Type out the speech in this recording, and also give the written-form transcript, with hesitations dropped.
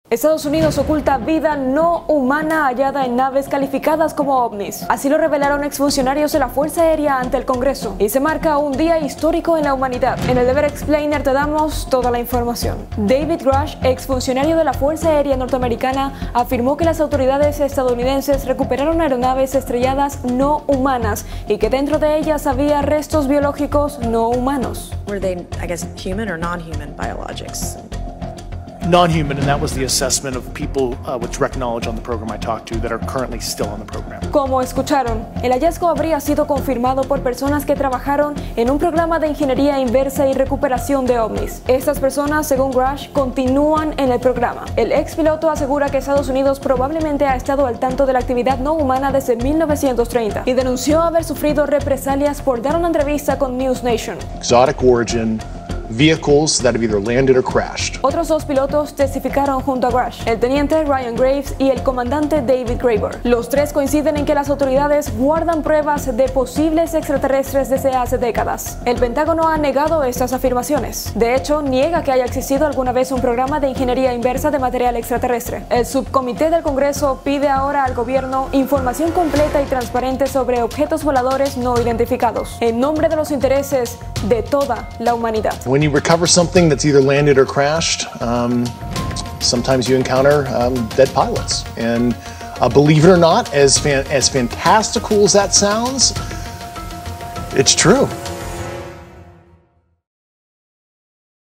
Estados Unidos oculta vida no humana hallada en naves calificadas como ovnis. Así lo revelaron exfuncionarios de la Fuerza Aérea ante el Congreso. Y se marca un día histórico en la humanidad. En el Deber Explainer te damos toda la información. David Grush, exfuncionario de la Fuerza Aérea Norteamericana, afirmó que las autoridades estadounidenses recuperaron aeronaves estrelladas no humanas y que dentro de ellas había restos biológicos no humanos. Were they, I guess, human or non-human biologics? Non-human, and that was the assessment of people with direct knowledge on the program I talked to that are currently still on the program. Como escucharon, el hallazgo habría sido confirmado por personas que trabajaron en un programa de ingeniería inversa y recuperación de ovnis. Estas personas, según Grush, continúan en el programa. El ex piloto asegura que Estados Unidos probablemente ha estado al tanto de la actividad no humana desde 1930 y denunció haber sufrido represalias por dar una entrevista con News Nation. Exotic origin, vehicles that have either landed or crashed. Otros dos pilotos testificaron junto a Grush, el teniente Ryan Graves y el comandante David Graeber. Los tres coinciden en que las autoridades guardan pruebas de posibles extraterrestres desde hace décadas. El Pentágono ha negado estas afirmaciones. De hecho, niega que haya existido alguna vez un programa de ingeniería inversa de material extraterrestre. El subcomité del Congreso pide ahora al gobierno información completa y transparente sobre objetos voladores no identificados, en nombre de los intereses de toda la humanidad. When you recover something that's either landed or crashed, sometimes you encounter dead pilots. And believe it or not, as fantastical as that sounds, it's true.